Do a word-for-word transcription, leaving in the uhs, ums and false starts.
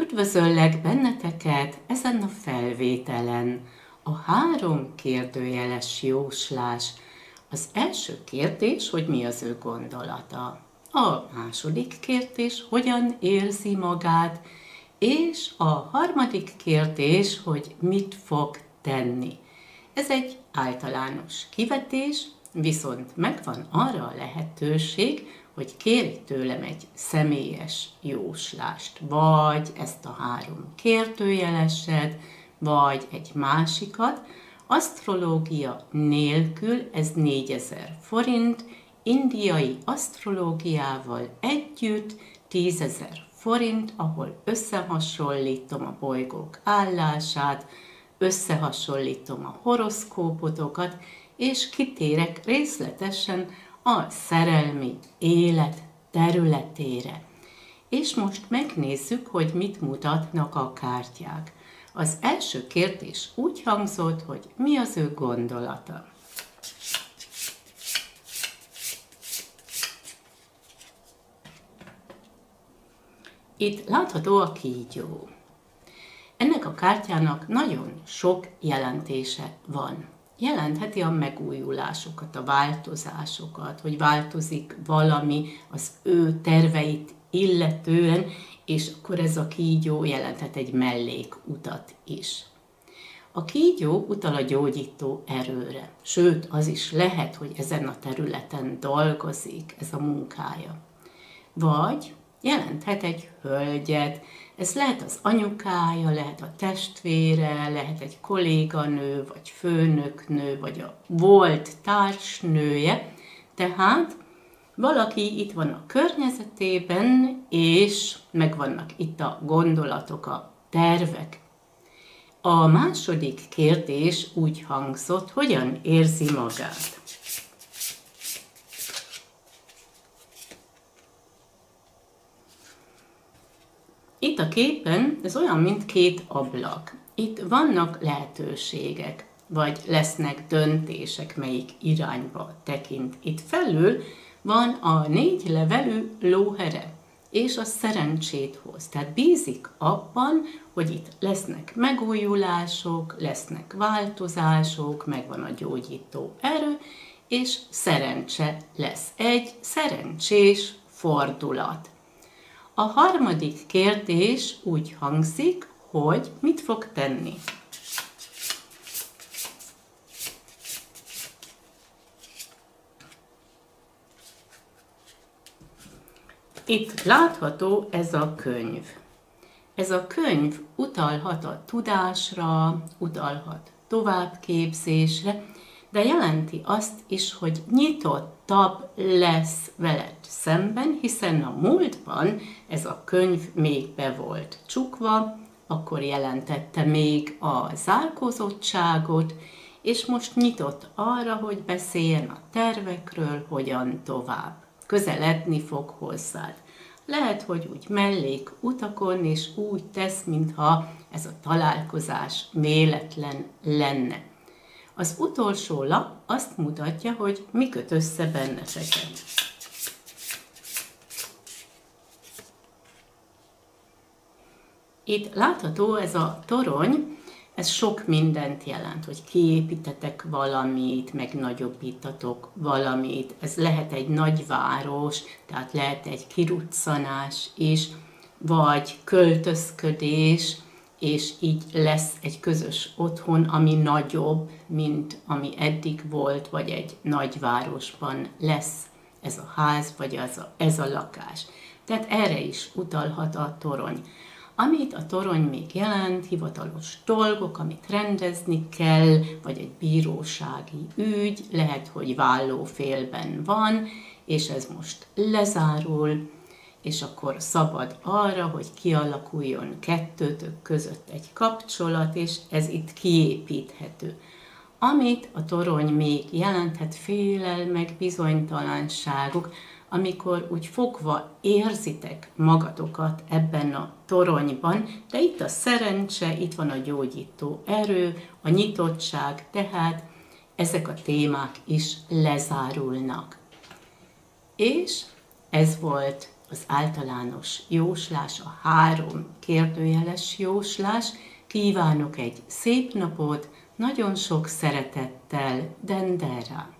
Üdvözöllek benneteket ezen a felvételen. A három kérdőjeles jóslás. Az első kérdés, hogy mi az ő gondolata. A második kérdés, hogyan érzi magát. És a harmadik kérdés, hogy mit fog tenni. Ez egy általános kivetés, viszont megvan arra a lehetőség, hogy kérj tőlem egy személyes jóslást, vagy ezt a három kérdőjeleset, vagy egy másikat. Asztrológia nélkül ez négyezer forint, indiai asztrológiával együtt tízezer forint, ahol összehasonlítom a bolygók állását, összehasonlítom a horoszkópotokat, és kitérek részletesen a szerelmi élet területére. És most megnézzük, hogy mit mutatnak a kártyák. Az első kérdés úgy hangzott, hogy mi az ő gondolata. Itt látható a kígyó. Ennek a kártyának nagyon sok jelentése van. Jelentheti a megújulásokat, a változásokat, hogy változik valami az ő terveit illetően, és akkor ez a kígyó jelenthet egy mellékutat is. A kígyó utal a gyógyító erőre, sőt, az is lehet, hogy ezen a területen dolgozik, ez a munkája. Vagy jelenthet egy hölgyet, ez lehet az anyukája, lehet a testvére, lehet egy kolléganő, vagy főnöknő, vagy a volt társnője. Tehát valaki itt van a környezetében, és megvannak itt a gondolatok, a tervek. A második kérdés úgy hangzott, hogyan érzi magát. Itt a képen ez olyan, mint két ablak. Itt vannak lehetőségek, vagy lesznek döntések, melyik irányba tekint. Itt felül van a négy levelű lóhere, és a szerencsét hoz. Tehát bízik abban, hogy itt lesznek megújulások, lesznek változások, megvan a gyógyító erő, és szerencse lesz. Egy szerencsés fordulat. A harmadik kérdés úgy hangzik, hogy mit fog tenni. Itt látható ez a könyv. Ez a könyv utalhat a tudásra, utalhat továbbképzésre, de jelenti azt is, hogy nyitottabb lesz veled szemben, hiszen a múltban ez a könyv még be volt csukva, akkor jelentette még a zárkózottságot, és most nyitott arra, hogy beszéljen a tervekről, hogyan tovább. Közeledni fog hozzád. Lehet, hogy úgy mellék utakon, és úgy tesz, mintha ez a találkozás véletlen lenne. Az utolsó lap azt mutatja, hogy mi köt össze benneteket. Itt látható ez a torony, ez sok mindent jelent, hogy kiépítetek valamit, megnagyobbítatok valamit. Ez lehet egy nagyváros, tehát lehet egy kiruccanás is, vagy költözködés, és így lesz egy közös otthon, ami nagyobb, mint ami eddig volt, vagy egy nagyvárosban lesz ez a ház, vagy az a, ez a lakás. Tehát erre is utalhat a torony. Amit a torony még jelent, hivatalos dolgok, amit rendezni kell, vagy egy bírósági ügy, lehet, hogy vállófélben van, és ez most lezárul, és akkor szabad arra, hogy kialakuljon kettőtök között egy kapcsolat, és ez itt kiépíthető. Amit a torony még jelenthet, félelmek, bizonytalanságok, amikor úgy fogva érzitek magatokat ebben a toronyban, de itt a szerencse, itt van a gyógyító erő, a nyitottság, tehát ezek a témák is lezárulnak. És ez volt az általános jóslás, a három kérdőjeles jóslás. Kívánok egy szép napot, nagyon sok szeretettel, Dendera!